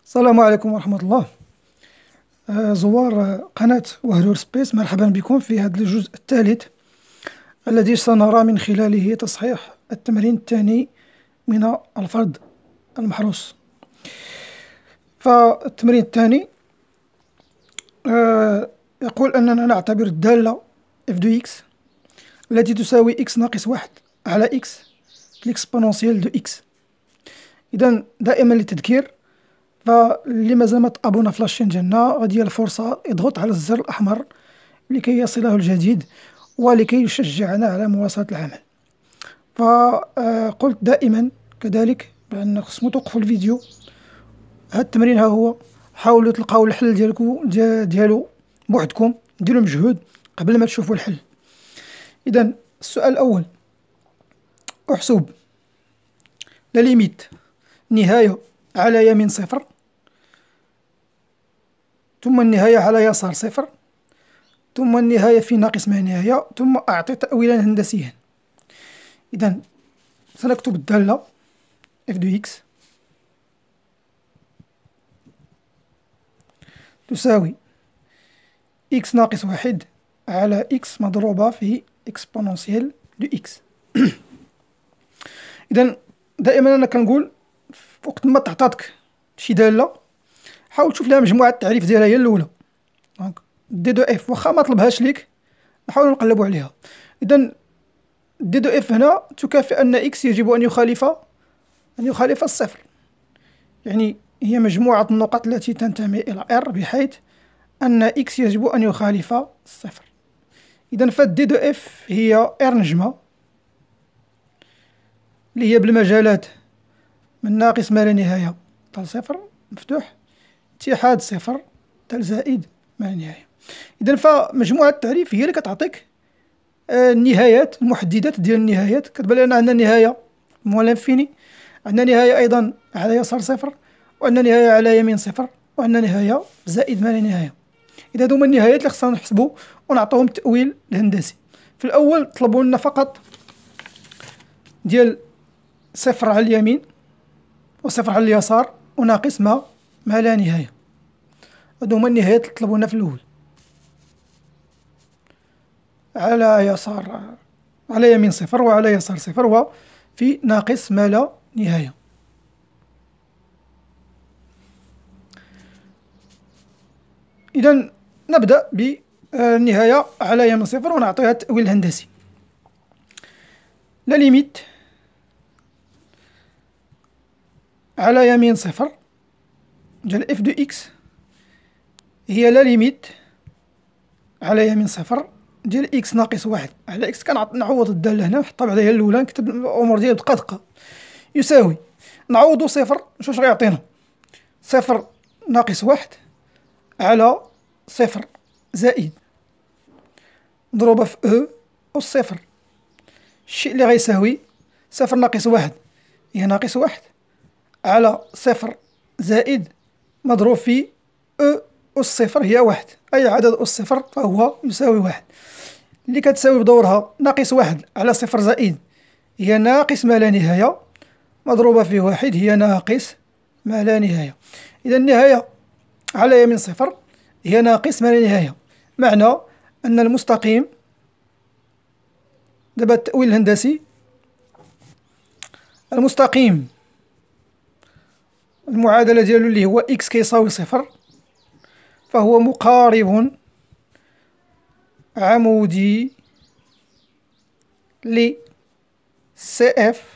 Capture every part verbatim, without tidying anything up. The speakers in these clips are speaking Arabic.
السلام عليكم ورحمة الله. آه، زوار آه، قناة وهلور سبيس، مرحبا بكم في هذا الجزء الثالث الذي سنرى من خلاله تصحيح التمرين الثاني من الفرض المحروس. فالتمرين الثاني آه، يقول أننا نعتبر الدالة اف دو اكس التي تساوي اكس ناقص واحد على اكس لإكسبونونسيال دو اكس. إذا دائما للتذكير، فاللي مازال ما تابونا في لاشين ديالنا غادي الفرصة يضغط على الزر الأحمر لكي يصله الجديد ولكي يشجعنا على مواصلة العمل. فقلت دائما كذلك بأن خصكم توقفوا الفيديو. هذا التمرين ها هو، حاولوا تلقاو الحل ديالكم ديالو بوحدكم، ديروا مجهود قبل ما تشوفوا الحل. إذا السؤال الأول، احسب لا ليميت نهاية على يمين صفر ثم النهاية على يسار صفر ثم النهاية في ناقص ما نهاية ثم أعطي تأويلا هندسيا. إذا سنكتب الدالة اف دو اكس تساوي اكس ناقص واحد على اكس مضروبة في اكسبونونسيال دو اكس. إذا دائما أنا كنقول وقت ما تعطاتك شي دالة حاول تشوف لها مجموعة التعريف ديالها هي الأولى. دونك دي دو اف واخا ما طلبهاش ليك نحاول نقلبوا عليها. إذا دي دو اف هنا تكافئ أن اكس يجب أن يخالف أن يخالف الصفر، يعني هي مجموعة النقط التي تنتمي إلى ار بحيث أن اكس يجب أن يخالف الصفر. إذا فالدي دو اف هي ار نجمة اللي هي بالمجالات من ناقص ما لا نهاية حتى صفر مفتوح، اتحاد صفر حتى زائد ما لا نهاية. إذا فمجموعة التعريف هي اللي كتعطيك النهايات، المحددات ديال النهايات. كتبان لنا عندنا نهاية موال انفيني، عندنا نهاية أيضا على يسار صفر، وعندنا نهاية على يمين صفر، وعندنا نهاية زائد ما لا نهاية. إذا هذوما النهايات اللي خصنا نحسبوا ونعطوهم التأويل الهندسي. في الأول طلبوا لنا فقط ديال صفر على اليمين وصفر على اليسار وناقص ما ما لا نهاية. هادو هما النهايات اللي طلبوا لنا في الأول. على يسار على يمين صفر وعلى يسار صفر وفي ناقص ما لا نهاية. إذا نبدأ بالنهاية على يمين صفر ونعطيها التأويل الهندسي. لا ليميت على يمين صفر ديال اف دو اكس هي لا ليميت على يمين صفر ديال اكس ناقص واحد على اكس. كنعوض الدالة هنا نحطها بعدا هي الأولى، نكتب الأمور ديالي بدقة دقة. يساوي نعوضو صفر، شوف واش غيعطينا؟ صفر ناقص واحد على صفر زائد مضروبة في أو أس صفر. الشيء اللي غيساوي صفر ناقص واحد هي ناقص واحد على صفر زائد مضروب في أو أس صفر هي واحد، أي عدد أس صفر فهو يساوي واحد، اللي كتساوي بدورها ناقص واحد على صفر زائد هي ناقص ما لا نهاية مضروبة في واحد هي ناقص ما لا نهاية. إذا النهاية على يمين صفر هي ناقص ما لا نهاية، معنى أن المستقيم، دابا التأويل الهندسي، المستقيم المعادلة ديالو اللي هو إكس كيساوي صفر فهو مقارب عمودي ل سي اف،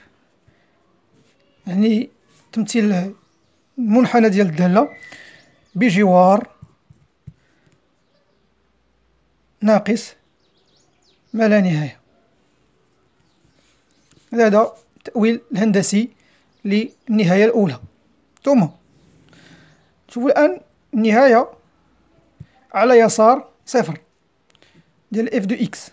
يعني تمثيل المنحنى ديال الدالة بجوار ناقص ما لا نهاية. هذا التأويل الهندسي للنهاية الأولى. ثم شوفوا الآن النهاية على يسار صفر ديال اف دو اكس،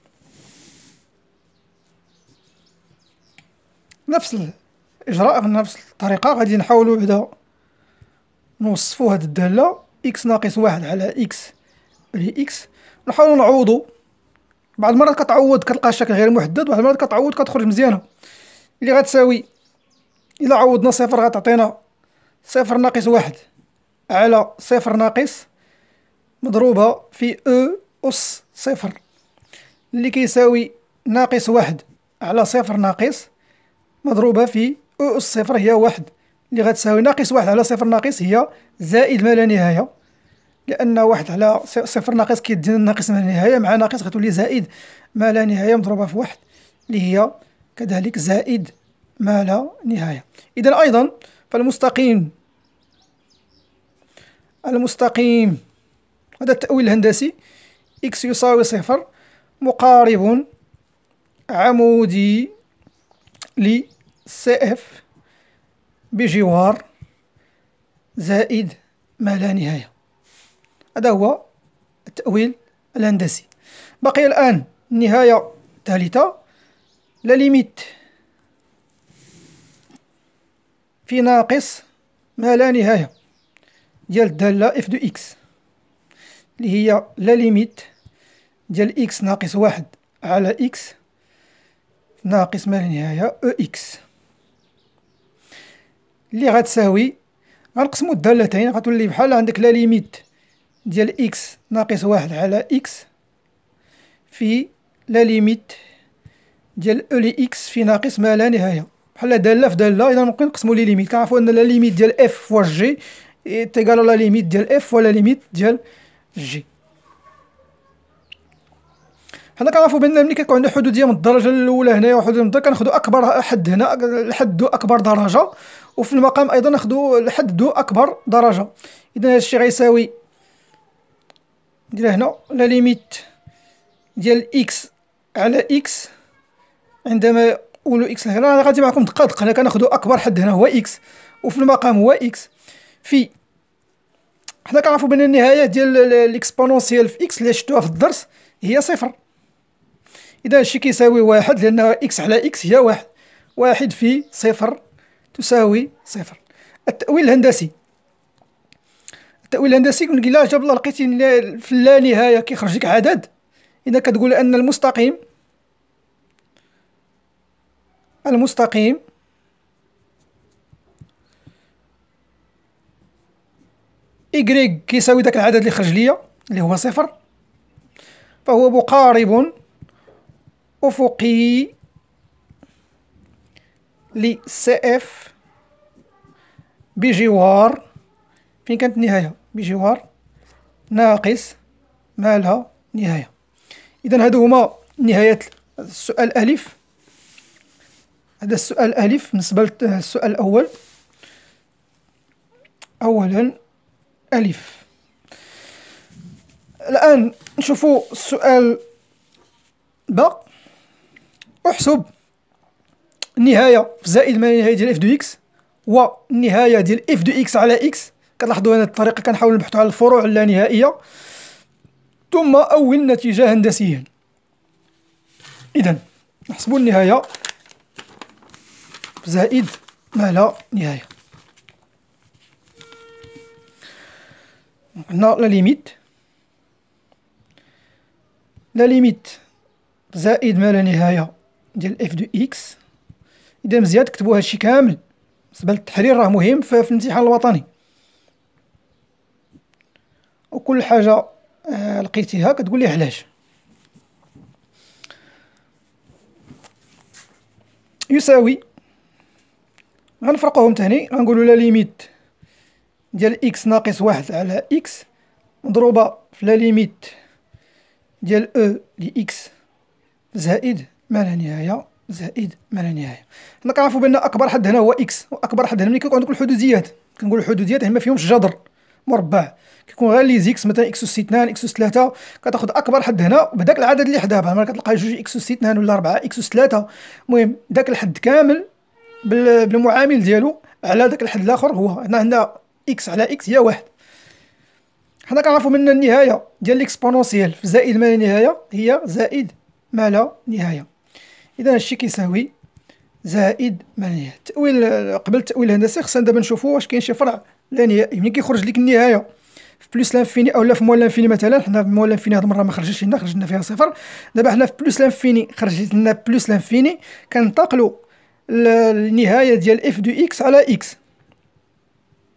نفس الإجراء نفس الطريقة غادي نحاولوا بعدا نوصفوا هاد الدالة اكس ناقص واحد على اكس ل اكس، نحاولوا نعوضوا. بعض المرات كتعوض كتلقى الشكل غير محدد، بعض المرات كتعوض كتخرج مزيانة، اللي غتساوي إلا عوضنا صفر غتعطينا صفر ناقص واحد على صفر ناقص مضروبة في أو أس صفر، اللي كيساوي ناقص واحد على صفر ناقص مضروبة في أو أس صفر هي واحد، اللي غتساوي ناقص واحد على صفر ناقص هي زائد ما لا نهاية، لأن واحد على صفر ناقص كيدينا ناقص ما لا نهاية مع ناقص غتولي زائد ما لا نهاية مضروبة في واحد اللي هي كذلك زائد ما لا نهاية. إذا أيضا فالمستقيم المستقيم هذا التأويل الهندسي إكس يساوي صفر مقارب عمودي ل سي إف بجوار زائد ما لا نهاية. هذا هو التأويل الهندسي. بقي الآن النهاية الثالثة، لا ليميت في ناقص ما لا نهاية ديال الدالة اف دو اكس، اللي هي لا ليميت ديال اكس ناقص واحد على اكس ناقص ما لا نهاية او اكس، اللي غتساوي غنقسمو الدالتين غتولي بحال عندك لا ليميت ديال اكس ناقص واحد على اكس في لا ليميت ديال او لي اكس في ناقص ما لا نهاية، بحال دالة في دالة. إذا ممكن نقسمو لي ليميت، كنعرفو أن لا ليميت ديال اف فوا جي تيكال لا ليميت ديال اف ولا ليميت ديال جي. حنا كنعرفو بأن ملي كيكون عندنا حدودية من الدرجة الأولى هنايا وحدودية من الدرجة كناخدو أكبر حد هنا لحد دو أكبر درجة، وفي المقام أيضا ناخدو لحد دو أكبر درجة. إذا هذا الشيء غيساوي ندير هنا لا ليميت ديال إكس على إكس عندما أولو إكس هنا غادي معكم دقة دقة، هنا كناخدو أكبر حد هنا هو إكس وفي المقام هو إكس في، حنا كنعرفو بأن النهاية ديال الإكسبونونسيال في إكس اللي شفتوها في الدرس هي صفر. إذا هادشي كيساوي واحد لأن إكس على إكس هي واحد، واحد في صفر تساوي صفر. التأويل الهندسي التأويل الهندسي كنقول لا جاب الله لقيتي في اللا نهاية كيخرج لك عدد، إذا كتقول أن المستقيم المستقيم إكغيك كيساوي داك العدد اللي خرج ليا اللي هو صفر، فهو مقارب أفقي ل سي إف بجوار، فين كانت النهاية؟ بجوار ناقص ما لا نهاية. إذا هادو هما نهايات السؤال ألف. هذا السؤال ألف بالنسبة للسؤال الأول. أولا ألف. الآن نشوفوا السؤال ب. احسب النهاية في زائد ما لا نهاية ديال اف دو اكس والنهاية ديال اف دو اكس على اكس. كتلاحظوا هنا الطريقة كنحاول نبحثوا على الفروع اللانهائية ثم أول النتيجة هندسيا. إذا نحسبوا النهاية زائد ما لا نهاية. قلنا لا ليميت لا ليميت زائد ما لا نهاية ديال اف دو اكس. إذا مزيان تكتبوا هادشي كامل بالنسبة للتحرير، راه مهم في الامتحان الوطني، وكل حاجة آه لقيتيها كتقول لي علاش. يساوي غنفرقوهم تاني، غنقولوا لا ليميت ديال اكس ناقص واحد على اكس مضروبة في لا ليميت ديال او لإكس زائد ما لا نهاية زائد ما لا نهاية. حنا كنعرفو بأن أكبر حد هنا هو إكس، وأكبر حد هنا ملي كيكون عندك الحدوديات كنقولو الحدوديات ما فيهمش جذر مربع، كيكون غير لي زيكس مثلا إكس أس اثنان إكس أس ثلاثة، كتاخد أكبر حد هنا بداك العدد اللي حداه، بحال ما كتلقى جوج إكس أس اثنان ولا أربعة إكس أس ثلاثة، المهم داك الحد كامل بالمعامل ديالو على داك الحد الآخر هو هنا عندنا إكس على إكس هي واحد. حنا كنعرفو من النهاية ديال الإكسبونونسيال في زائد ما لا نهاية هي زائد ما لا نهاية. إذا هادشي كيساوي زائد ما لا نهاية. التأويل قبل التأويل الهندسي خصنا دابا نشوفو واش كاين شي فرع لا نهائي. ملي كيخرج لك النهاية في بلوس لانفيني أو لا في موال لانفيني مثلا، حنا في موال لانفيني هاد المرة ما خرجتش لنا، خرج لنا فيها صفر. دابا حنا في بلوس لانفيني خرجت لنا بلوس لانفيني، كننتقلو النهاية ديال اف دو اكس على اكس.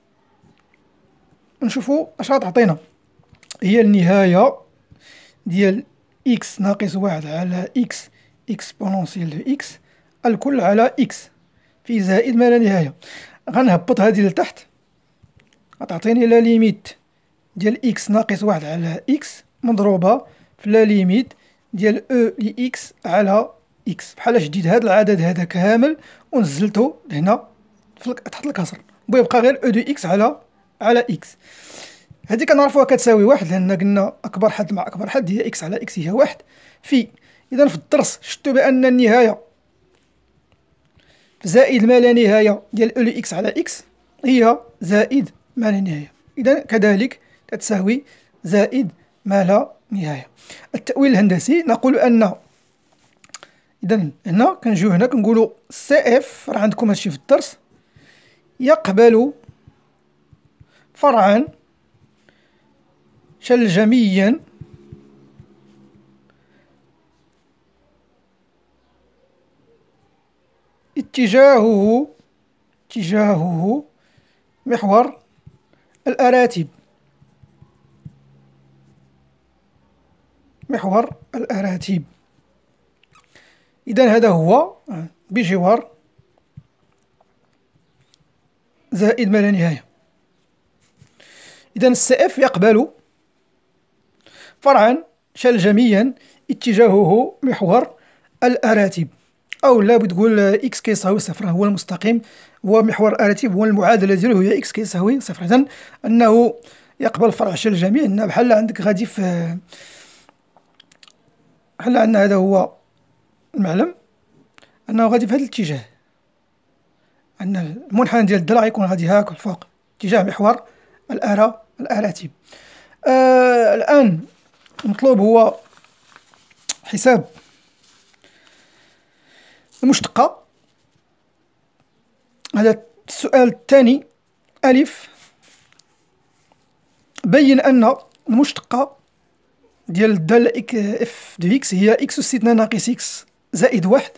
نشوفوا اش غتعطينا. هي النهاية ديال إكس ناقص واحد على إكس إكسبونونسيال دو إكس الكل على إكس في زائد ما لا نهاية. غنهبط هادي لتحت، غتعطيني لا ليميت ديال إكس ناقص واحد على إكس مضروبة في لا ليميت ديال أو لإكس على إكس. بحال شديت هاد العدد هذا كامل ونزلتو لهنا تحت الكسر، ويبقى غير أو دو إكس على على إكس. هادي كنعرفوها كتساوي واحد، لأن قلنا أكبر حد مع أكبر حد هي إكس على إكس هي واحد. في إذا في الدرس شفتو بأن النهاية زائد ما لا نهاية ديال أو لإكس على إكس هي زائد ما لا نهاية، إذا كذلك تتساوي زائد ما لا نهاية. التأويل الهندسي نقول أن إذا هنا كنجيو هنا كنقولو سي إف، راه عندكم هادشي في الدرس، يقبل فرعا شلجميا اتجاهه اتجاهه محور الأراتب محور الأراتب. إذا هذا هو بجوار زائد ما لا نهاية. إذا السي إف يقبل فرعا شلجميا اتجاهه محور الأراتب، أو لا بتقول إكس كيساوي صفر هو المستقيم، هو محور الأراتب هو المعادلة ديالو هي إكس كيساوي صفر. إذن أنه يقبل فرع شلجمي، أن بحال عندك غادي في بحال عندنا هذا هو المعلم أنه غادي في هذا الاتجاه، أن المنحنى ديال الضلع غيكون غادي هاك الفوق اتجاه محور الأرا الأراتب. آه الآن المطلوب هو حساب المشتقة. هذا السؤال الثاني ألف، بين أن المشتقة ديال الدالة اف دو اكس هي اكس أس اثنان ناقص اكس زائد واحد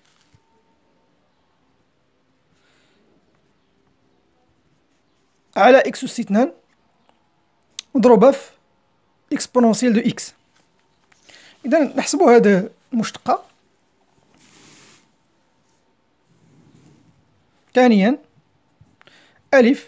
على اكس أس اثنان مضروبة في اكسبونونسيال دو اكس. إذا نحسبو هذا المشتقة. ثانيا ألف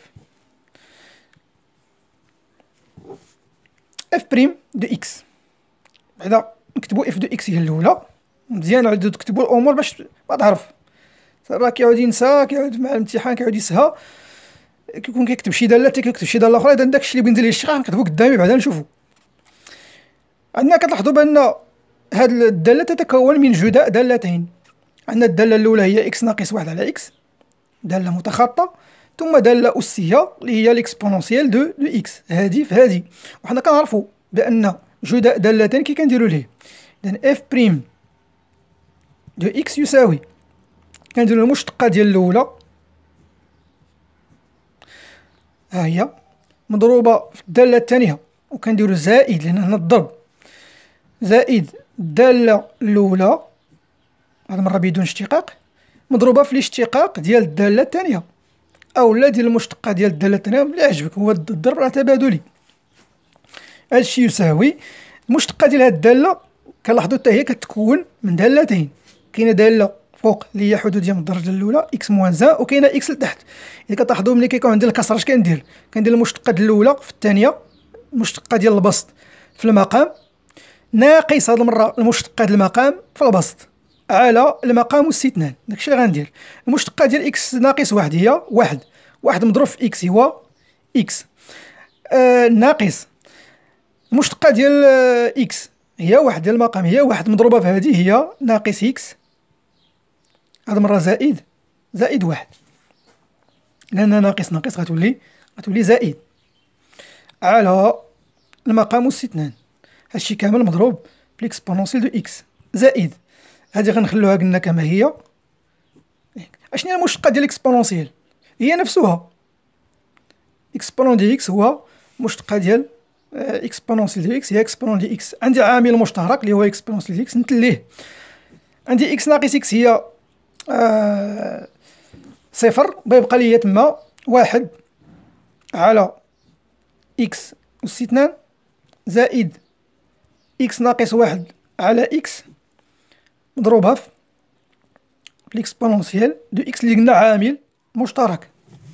اف بريم دو اكس، بعدا نكتبو اف دو اكس هي الأولى، مزيان عاودو تكتبو الأمور باش ما تعرف، راه كيعاود ينسى، كيعاود مع الامتحان كيعاود يسهى، كيكون كيكتب شي دالة حتى كيكتب شي دالة أخرى. إذا داكشي اللي بغيت ندير ليه الشرح نكتبو قدامي بعدا نشوفو. عندنا كتلاحظوا بأن هاد الدالة تتكون من جداء دالتين. عندنا الدالة الأولى هي إكس ناقص واحد على إكس، دالة متخاطة، ثم دالة أسية اللي هي الإكسبونونسيال دو دو إكس، هادي في هادي. وحنا كنعرفوا بأن جداء دالتين كي كنديرو ليه، إذن إف بريم دو إكس يساوي، كنديرو المشتقة ديال الأولى ها هي مضروبة في الدالة الثانية، وكنديرو زائد لأن هنا الضرب، زائد الدالة الأولى هاد المرة بدون اشتقاق مضروبة في الاشتقاق ديال الدالة الثانية، أولا ديال المشتقة ديال الدالة الثانية اللي عجبك، هو الضرب راه تبادلي. هادشي يساوي المشتقة ديال هاد الدالة كنلاحظو حتى هي كتكون من دالتين، كاينة دالة فوق اللي هي حدودية من الدرجة الأولى إكس موان زان، وكاينة إكس لتحت. إذا كتلاحظو ملي كيكون عندي الكسر اش كندير؟ كندير المشتقة ديال الأولى في الثانية، المشتقة ديال البسط في المقام، ناقص هاد المرة المشتقة ديال المقام في البسط على المقام أس اثنان. داكشي اللي غندير. المشتقة ديال إكس ناقص واحد هي واحد، واحد مضروب في إكس هو إكس، آه ناقص المشتقة ديال إكس هي واحد ديال المقام هي واحد مضروبة في هذه هي ناقص إكس، هاد المرة زائد زائد واحد، لأن ناقص ناقص غتولي غتولي زائد على المقام أس اثنان. هادشي كامل مضروب في الإكسبونونسيال دو إكس زائد هادي غنخلوها قلنا كما هي. اشنو هي المشتقة ديال الإكسبونونسيال؟ هي نفسها إكسبونون دي إكس هو مشتقة ديال إكسبونونسيال دي إكس هي إكسبونون دي إكس. عندي عامل مشترك اللي هو إكسبونونسيال دي إكس نتليه. عندي إكس ناقص إكس هي آه صفر، بيبقى لي تما واحد على إكس أس اثنان زائد إكس ناقص واحد على إكس مضروبها في ليكسبونونسيال دو إكس اللي قلنا عامل مشترك.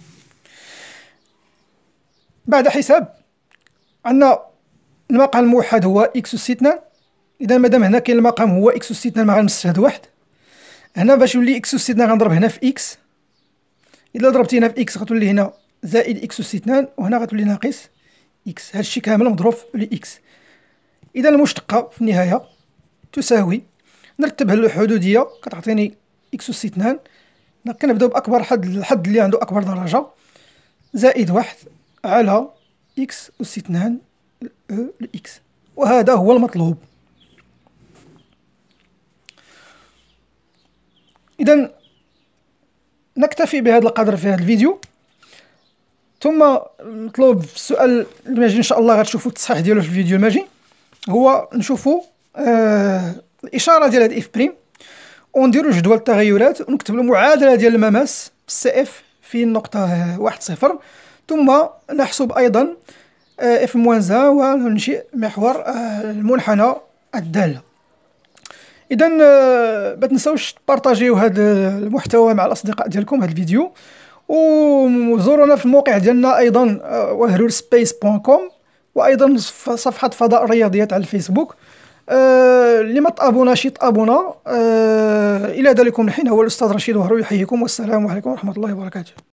بعد حساب عندنا المقام الموحد هو إكس أس اثنان، إذا مادام هنا كاين المقام هو إكس أس اثنان ما غنمسش هاد واحد، هنا باش يولي إكس أس اثنان غنضرب هنا في إكس، إلا ضربتي هنا في إكس غتولي هنا زائد إكس أس اثنان وهنا غتولي ناقص إكس، هادشي كامل مضروب في إكس. إذا المشتقة في النهاية تساوي، نرتبها الحدودية كتعطيني إكس أس اثنان، كنبداو بأكبر حد الحد اللي عنده أكبر درجة زائد واحد على إكس أس اثنان أو لإكس، وهذا هو المطلوب. إذا نكتفي بهذا القدر في هذا الفيديو، ثم مطلوب في السؤال الماجي إن شاء الله غتشوفوا التصحيح ديالو في الفيديو الماجي، هو نشوفوا آه الإشارة ديال هاد إف بريم ونديرو جدول التغيرات ونكتب المعادلة ديال المماس سي إف في النقطة واحد صفر، ثم نحسب أيضا إف موان زا وننشئ محور المنحنى الدالة. إذا ما تنساوش تبارطاجيو هذا المحتوى مع الأصدقاء ديالكم، هذا الفيديو، وزورونا في الموقع ديالنا أيضا وهرول سبيس بوان كوم، وأيضا في صفحة فضاء الرياضيات على الفيسبوك. آه اللي ما تابوناش يتابونا. آه إلى ذلكم الحين هو الأستاذ رشيد وهرو يحييكم، والسلام عليكم ورحمة الله وبركاته.